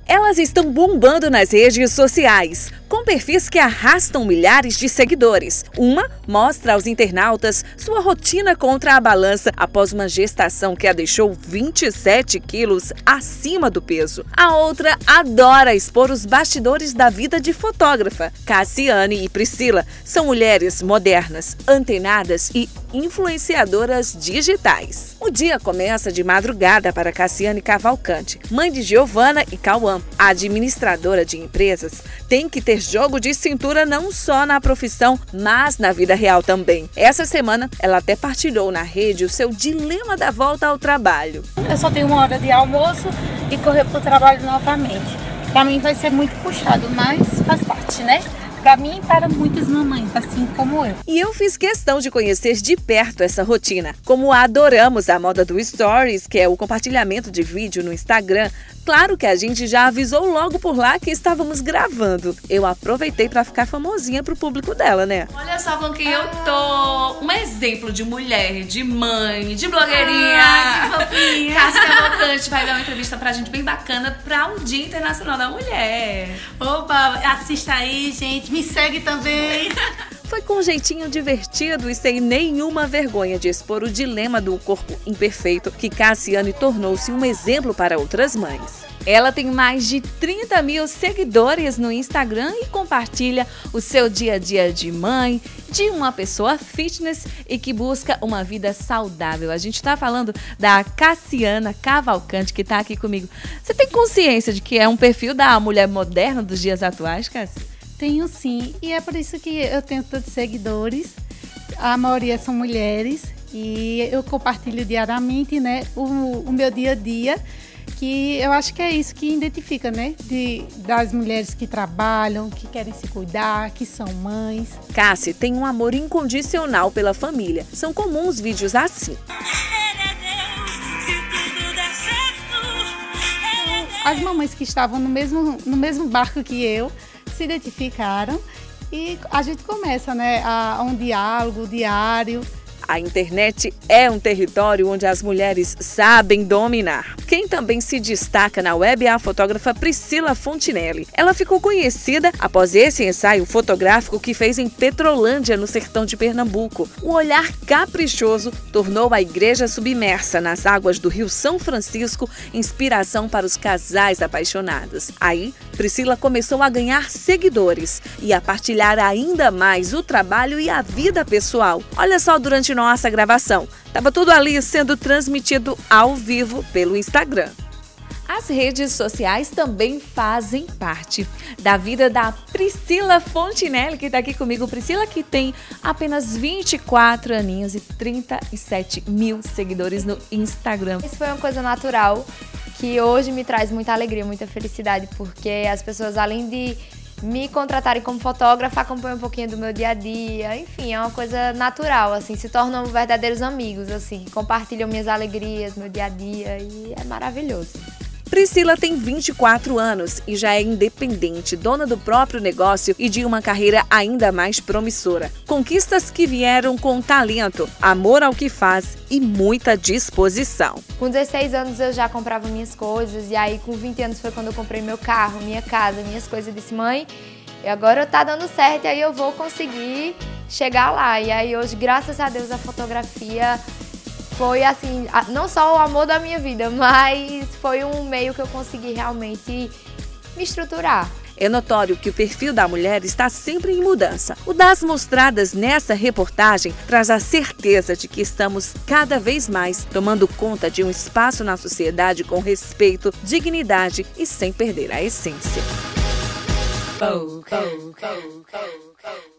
Elas estão bombando nas redes sociais, com perfis que arrastam milhares de seguidores. Uma mostra aos internautas sua rotina contra a balança após uma gestação que a deixou 27 quilos acima do peso. A outra adora expor os bastidores da vida de fotógrafa. Cassiane e Priscila são mulheres modernas, antenadas e influenciadoras digitais. O dia começa de madrugada para Cassiane Cavalcante, mãe de Giovana e Cauã. A administradora de empresas tem que ter jogo de cintura não só na profissão, mas na vida real também. Essa semana, ela até partilhou na rede o seu dilema da volta ao trabalho. Eu só tenho uma hora de almoço e correr para o trabalho novamente. Para mim vai ser muito puxado, mas faz parte, né? Para mim e para muitas mamães, assim como eu. E eu fiz questão de conhecer de perto essa rotina. Como adoramos a moda do Stories, que é o compartilhamento de vídeo no Instagram, claro que a gente já avisou logo por lá que estávamos gravando. Eu aproveitei para ficar famosinha pro público dela, né? Olha só com quem eu tô. Um exemplo de mulher, de mãe, de blogueirinha. Que fofinha. Cássia Cavalcante vai dar uma entrevista pra gente bem bacana para o Dia Internacional da Mulher. Opa, assista aí, gente. Me segue também. Foi com um jeitinho divertido e sem nenhuma vergonha de expor o dilema do corpo imperfeito que Cassiane tornou-se um exemplo para outras mães. Ela tem mais de 30 mil seguidores no Instagram e compartilha o seu dia a dia de mãe, de uma pessoa fitness e que busca uma vida saudável. A gente está falando da Cassiane Cavalcante, que está aqui comigo. Você tem consciência de que é um perfil da mulher moderna dos dias atuais, Cassi? Tenho sim, e é por isso que eu tenho tantos seguidores. A maioria são mulheres e eu compartilho diariamente, né, o meu dia a dia, que eu acho que é isso que identifica, né, das mulheres que trabalham, que querem se cuidar, que são mães. Cassi tem um amor incondicional pela família. São comuns vídeos assim. As mamães que estavam no mesmo barco que eu se identificaram e a gente começa, né, a um diálogo diário. A internet é um território onde as mulheres sabem dominar. Quem também se destaca na web é a fotógrafa Priscila Fontinelli. Ela ficou conhecida após esse ensaio fotográfico que fez em Petrolândia, no sertão de Pernambuco. O olhar caprichoso tornou a igreja submersa nas águas do Rio São Francisco inspiração para os casais apaixonados. Aí, Priscila começou a ganhar seguidores e a partilhar ainda mais o trabalho e a vida pessoal. Olha só, durante nossa gravação, estava tudo ali sendo transmitido ao vivo pelo Instagram. As redes sociais também fazem parte da vida da Priscila Fontinelli, que está aqui comigo. Priscila, que tem apenas 24 aninhos e 37 mil seguidores no Instagram. Isso foi uma coisa natural, que hoje me traz muita alegria, muita felicidade, porque as pessoas, além de me contratarem como fotógrafa, acompanham um pouquinho do meu dia a dia, enfim, é uma coisa natural, assim, se tornam verdadeiros amigos, assim, que compartilham minhas alegrias, meu dia a dia, e é maravilhoso. Priscila tem 24 anos e já é independente, dona do próprio negócio e de uma carreira ainda mais promissora. Conquistas que vieram com talento, amor ao que faz e muita disposição. Com 16 anos eu já comprava minhas coisas e aí com 20 anos foi quando eu comprei meu carro, minha casa, minhas coisas. Eu disse, mãe, e agora tá dando certo e aí eu vou conseguir chegar lá. E aí hoje, graças a Deus, a fotografia foi assim, não só o amor da minha vida, mas foi um meio que eu consegui realmente me estruturar. É notório que o perfil da mulher está sempre em mudança. O das mostradas nessa reportagem traz a certeza de que estamos cada vez mais tomando conta de um espaço na sociedade com respeito, dignidade e sem perder a essência.